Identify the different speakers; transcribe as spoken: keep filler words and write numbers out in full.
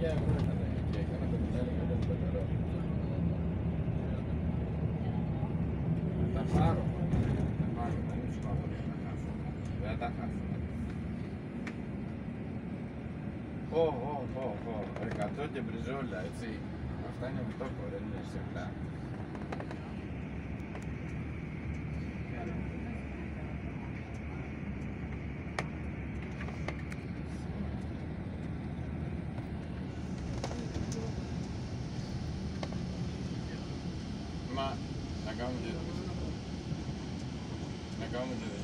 Speaker 1: και εγώ ήμουν και έκανα το μηδέν και δεν το νερό. Θα τα πάρω, θα τα πάρω, δεν σου πάω για να χάσω. Δεν θα τα χάσω. Ω, ω, ω, ω, εκατό και μπριζόλια, έτσι. Αυτά είναι μητόκο, δεν είναι σεφλά. Μα, να κάνουμε και... να κάνουμε και...